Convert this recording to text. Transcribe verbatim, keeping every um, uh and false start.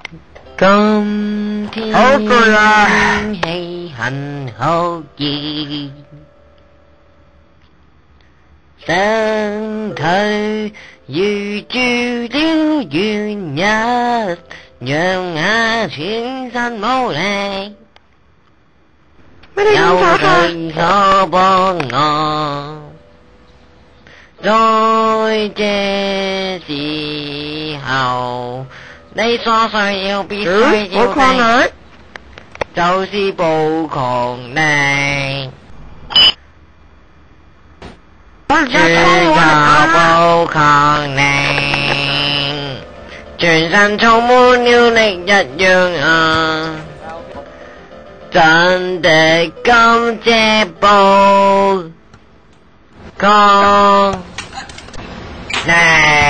今天好攰啊！ 天氣很好熱，身體如住了元日，讓我全身冇力。 乜你咁有渣誰可幫我？在這時候，你所需要必須嗯，我要抗的， 你。 就是暴狂力。 我而家全抗我靠啊！ 暴狂力，全身充滿了力一樣啊！真的感謝暴狂力。